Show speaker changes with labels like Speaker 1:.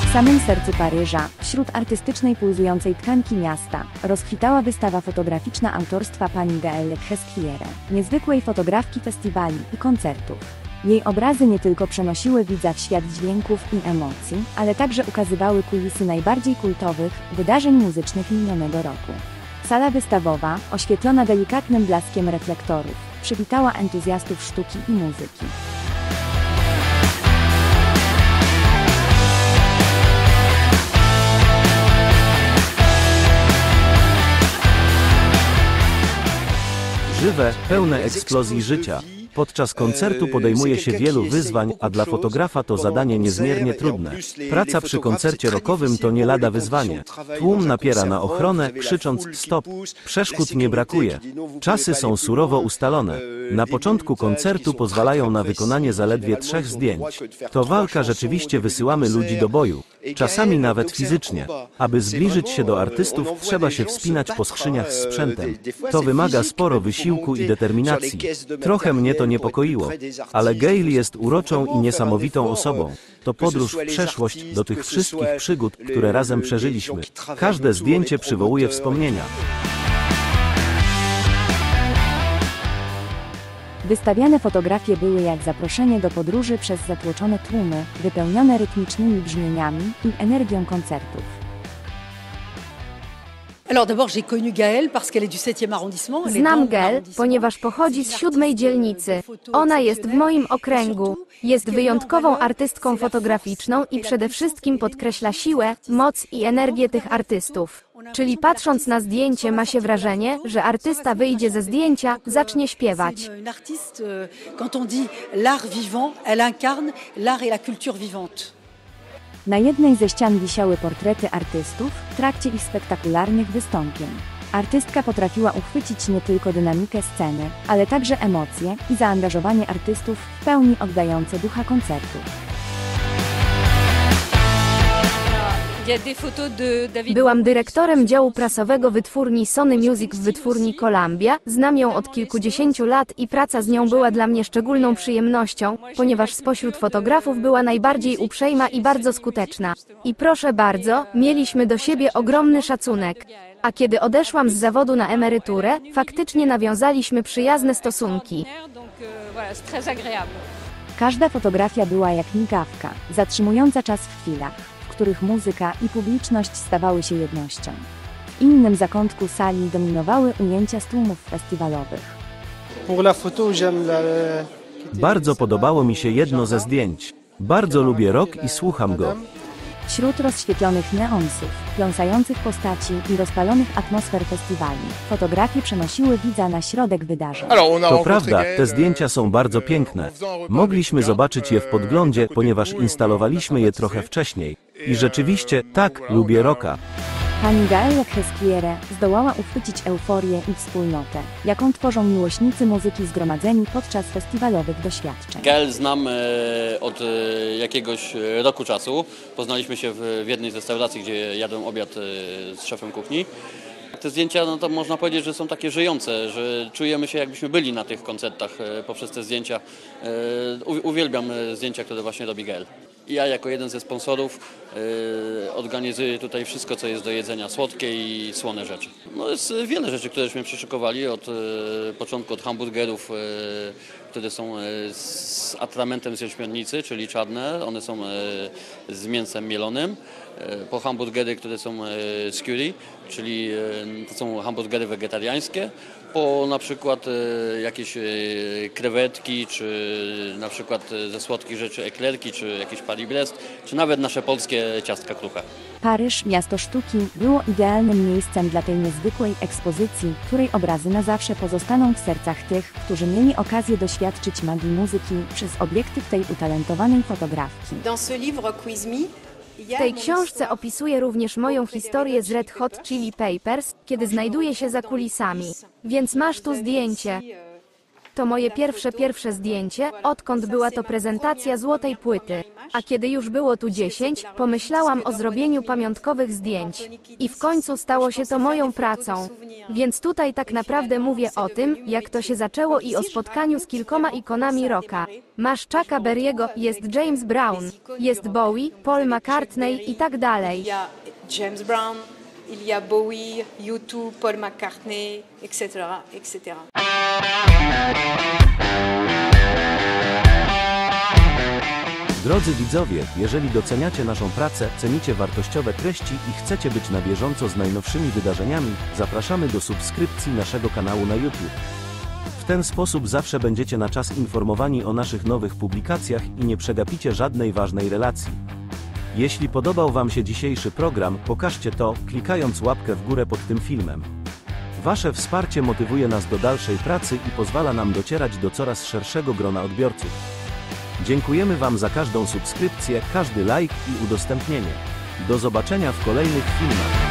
Speaker 1: W samym sercu Paryża, wśród artystycznej pulsującej tkanki miasta, rozkwitała wystawa fotograficzna autorstwa pani Gaëlle Hesquiere, niezwykłej fotografki festiwali i koncertów. Jej obrazy nie tylko przenosiły widza w świat dźwięków i emocji, ale także ukazywały kulisy najbardziej kultowych wydarzeń muzycznych minionego roku. Sala wystawowa, oświetlona delikatnym blaskiem reflektorów, przywitała entuzjastów sztuki i muzyki.
Speaker 2: Żywe, pełne eksplozji życia. Podczas koncertu podejmuje się wielu wyzwań, a dla fotografa to zadanie niezmiernie trudne. Praca przy koncercie rockowym to nie lada wyzwanie. Tłum napiera na ochronę, krzycząc stop. Przeszkód nie brakuje. Czasy są surowo ustalone. Na początku koncertu pozwalają na wykonanie zaledwie 3 zdjęć. To walka, rzeczywiście wysyłamy ludzi do boju. Czasami nawet fizycznie. Aby zbliżyć się do artystów, trzeba się wspinać po skrzyniach z sprzętem. To wymaga sporo wysiłku i determinacji. Trochę mnie to niepokoiło. Ale Gaëlle jest uroczą i niesamowitą osobą. To podróż w przeszłość do tych wszystkich przygód, które razem przeżyliśmy. Każde zdjęcie przywołuje wspomnienia.
Speaker 1: Wystawiane fotografie były jak zaproszenie do podróży przez zatłoczone tłumy, wypełnione rytmicznymi brzmieniami i energią koncertów.
Speaker 3: Znam Gaëlle, ponieważ pochodzi z 7. dzielnicy. Ona jest w moim okręgu. Jest wyjątkową artystką fotograficzną i przede wszystkim podkreśla siłę, moc i energię tych artystów. Czyli patrząc na zdjęcie ma się wrażenie, że artysta wyjdzie ze zdjęcia, zacznie śpiewać.
Speaker 1: Na jednej ze ścian wisiały portrety artystów w trakcie ich spektakularnych wystąpień. Artystka potrafiła uchwycić nie tylko dynamikę sceny, ale także emocje i zaangażowanie artystów w pełni oddające ducha koncertu.
Speaker 3: Byłam dyrektorem działu prasowego wytwórni Sony Music w wytwórni Columbia, znam ją od kilkudziesięciu lat i praca z nią była dla mnie szczególną przyjemnością, ponieważ spośród fotografów była najbardziej uprzejma i bardzo skuteczna. I proszę bardzo, mieliśmy do siebie ogromny szacunek. A kiedy odeszłam z zawodu na emeryturę, faktycznie nawiązaliśmy przyjazne stosunki.
Speaker 1: Każda fotografia była jak migawka, zatrzymująca czas w chwilach, w których muzyka i publiczność stawały się jednością. W innym zakątku sali dominowały ujęcia z tłumów festiwalowych.
Speaker 2: Bardzo podobało mi się jedno ze zdjęć. Bardzo lubię rock i słucham go.
Speaker 1: Wśród rozświetlonych neonsów, pląsających postaci i rozpalonych atmosfer festiwali, fotografie przenosiły widza na środek wydarzeń.
Speaker 2: To prawda, te zdjęcia są bardzo piękne. Mogliśmy zobaczyć je w podglądzie, ponieważ instalowaliśmy je trochę wcześniej. I rzeczywiście, tak, lubię rocka.
Speaker 1: Pani Gaëlle Hesquiere zdołała uchwycić euforię i wspólnotę, jaką tworzą miłośnicy muzyki zgromadzeni podczas festiwalowych doświadczeń.
Speaker 4: Gaëlle znam od jakiegoś roku czasu. Poznaliśmy się w jednej z restauracji, gdzie jadłem obiad z szefem kuchni. Te zdjęcia, no to można powiedzieć, że są takie żyjące, że czujemy się, jakbyśmy byli na tych koncertach poprzez te zdjęcia. Uwielbiam zdjęcia, które właśnie robi Gaëlle. Ja jako jeden ze sponsorów organizuję tutaj wszystko, co jest do jedzenia, słodkie i słone rzeczy. No jest wiele rzeczy, któreśmy przyszykowali od początku, od hamburgerów, które są z atramentem z jęczmiennicy, czyli czarne, one są z mięsem mielonym, po hamburgery, które są z curry, czyli to są hamburgery wegetariańskie, po na przykład jakieś krewetki, czy na przykład ze słodkich rzeczy eklerki, czy jakieś Paris-Brest, czy nawet nasze polskie ciastka kruche.
Speaker 1: Paryż, miasto sztuki, było idealnym miejscem dla tej niezwykłej ekspozycji, której obrazy na zawsze pozostaną w sercach tych, którzy mieli okazję doświadczyć magii muzyki przez obiektyw tej utalentowanej fotografki.
Speaker 3: W tej książce opisuję również moją historię z Red Hot Chili Peppers, kiedy znajduję się za kulisami. Więc masz tu zdjęcie. to moje pierwsze zdjęcie, odkąd była to prezentacja złotej płyty. A kiedy już było tu 10, pomyślałam o zrobieniu pamiątkowych zdjęć. I w końcu stało się to moją pracą. Więc tutaj tak naprawdę mówię o tym, jak to się zaczęło i o spotkaniu z kilkoma ikonami rocka. Masz Chucka Berry'ego, jest James Brown, jest Bowie, Paul McCartney i tak dalej.
Speaker 5: James Brown, il y a Bowie, U2, Paul McCartney, etc., etc.
Speaker 2: Drodzy widzowie, jeżeli doceniacie naszą pracę, cenicie wartościowe treści i chcecie być na bieżąco z najnowszymi wydarzeniami, zapraszamy do subskrypcji naszego kanału na YouTube. W ten sposób zawsze będziecie na czas informowani o naszych nowych publikacjach i nie przegapicie żadnej ważnej relacji. Jeśli podobał Wam się dzisiejszy program, pokażcie to, klikając łapkę w górę pod tym filmem. Wasze wsparcie motywuje nas do dalszej pracy i pozwala nam docierać do coraz szerszego grona odbiorców. Dziękujemy Wam za każdą subskrypcję, każdy like i udostępnienie. Do zobaczenia w kolejnych filmach.